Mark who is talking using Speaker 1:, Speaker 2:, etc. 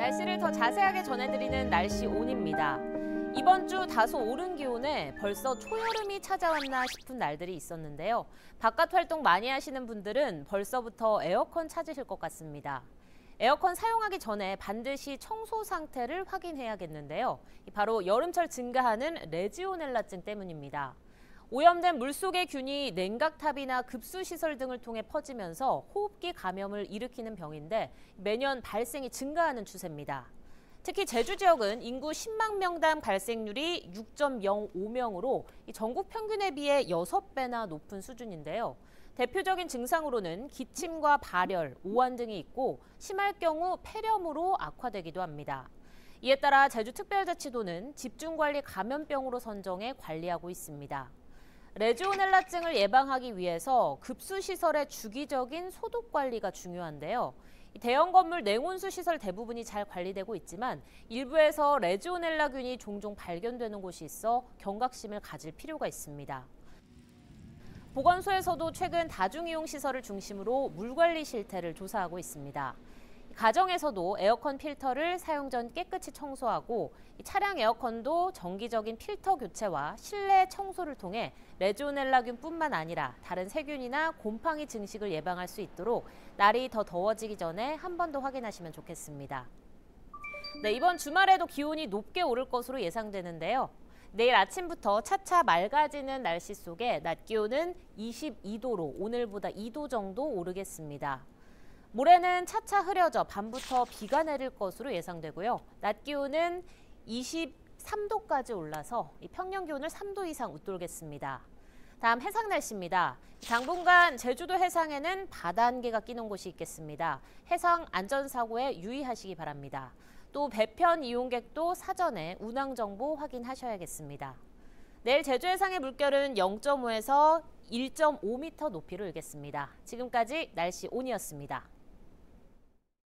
Speaker 1: 날씨를 더 자세하게 전해드리는 날씨 온입니다. 이번 주 다소 오른 기온에 벌써 초여름이 찾아왔나 싶은 날들이 있었는데요. 바깥 활동 많이 하시는 분들은 벌써부터 에어컨 찾으실 것 같습니다. 에어컨 사용하기 전에 반드시 청소 상태를 확인해야겠는데요. 바로 여름철 증가하는 레지오넬라증 때문입니다. 오염된 물속의 균이 냉각탑이나 급수시설 등을 통해 퍼지면서 호흡기 감염을 일으키는 병인데 매년 발생이 증가하는 추세입니다. 특히 제주 지역은 인구 10만 명당 발생률이 6.05명으로 전국 평균에 비해 6배나 높은 수준인데요. 대표적인 증상으로는 기침과 발열, 오한 등이 있고 심할 경우 폐렴으로 악화되기도 합니다. 이에 따라 제주특별자치도는 집중관리 감염병으로 선정해 관리하고 있습니다. 레지오넬라증을 예방하기 위해서 급수시설의 주기적인 소독 관리가 중요한데요. 대형 건물 냉온수 시설 대부분이 잘 관리되고 있지만 일부에서 레지오넬라균이 종종 발견되는 곳이 있어 경각심을 가질 필요가 있습니다. 보건소에서도 최근 다중이용 시설을 중심으로 물관리 실태를 조사하고 있습니다. 가정에서도 에어컨 필터를 사용 전 깨끗이 청소하고 차량 에어컨도 정기적인 필터 교체와 실내 청소를 통해 레지오넬라균뿐만 아니라 다른 세균이나 곰팡이 증식을 예방할 수 있도록 날이 더 더워지기 전에 한 번 더 확인하시면 좋겠습니다. 이번 주말에도 기온이 높게 오를 것으로 예상되는데요. 내일 아침부터 차차 맑아지는 날씨 속에 낮 기온은 22도로 오늘보다 2도 정도 오르겠습니다. 모레는 차차 흐려져 밤부터 비가 내릴 것으로 예상되고요. 낮 기온은 23도까지 올라서 평년 기온을 3도 이상 웃돌겠습니다. 다음 해상 날씨입니다. 당분간 제주도 해상에는 바다 안개가 끼는 곳이 있겠습니다. 해상 안전사고에 유의하시기 바랍니다. 또 배편 이용객도 사전에 운항 정보 확인하셔야겠습니다. 내일 제주 해상의 물결은 0.5에서 1.5m 높이로 일겠습니다. 지금까지 날씨 온이었습니다.